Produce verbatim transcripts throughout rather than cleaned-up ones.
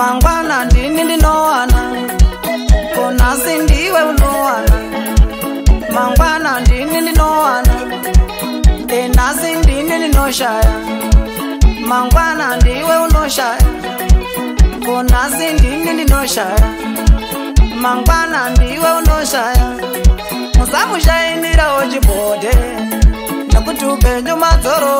mangwana ndini ndinowana, konasi ndiwe unowana. Mangwana ndini ndinowana, enasi ndini ndinoshaya. Mangwana ndiwe unoshaya, konasi ndini ndinoshaya. Mangwana ndiwe unoshaya, musamushainira ojibode, nakuti upenyu madzoro.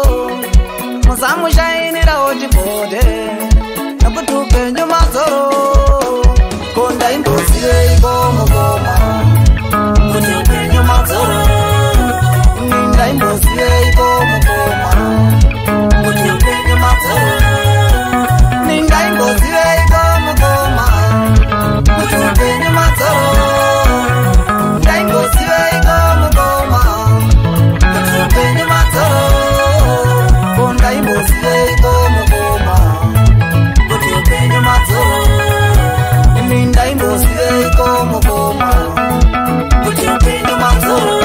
Musamushainira ojibode, nakuti upenyu madzoro. Konda imbosiye ikomo koma, kuti upenyu madzoro. Ninda imbosiye ikomo koma, kuti upenyu madzoro. Ninda imbosiye ikomo koma, kuti upenyu madzoro. Ninda imbosiye ikomo koma, kuti upenyu madzoro. Konda imbosiye ikomo koma, kuti upenyu madzoro. Ninda imbosiye ikomo koma, kuti upenyu madzoro.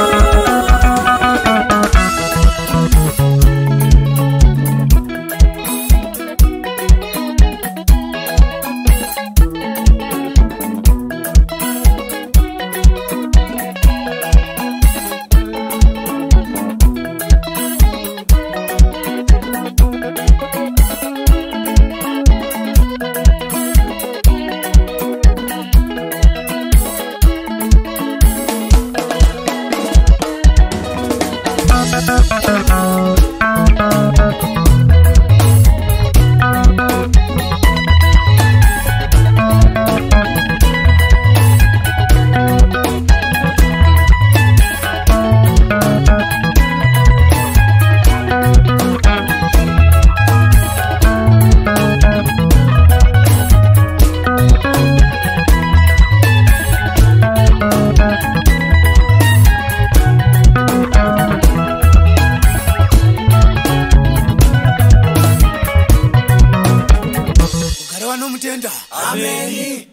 Amen.